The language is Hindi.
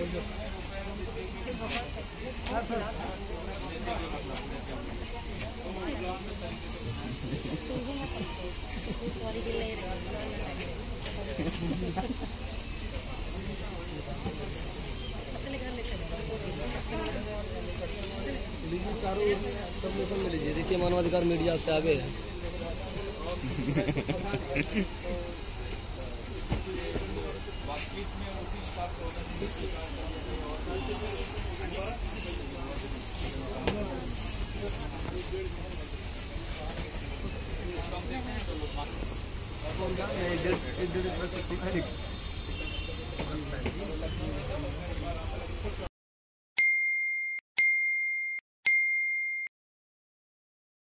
चारों सबमिशन में लीजिए। देखिए मानवाधिकार मीडिया से आगे है। एक डेढ़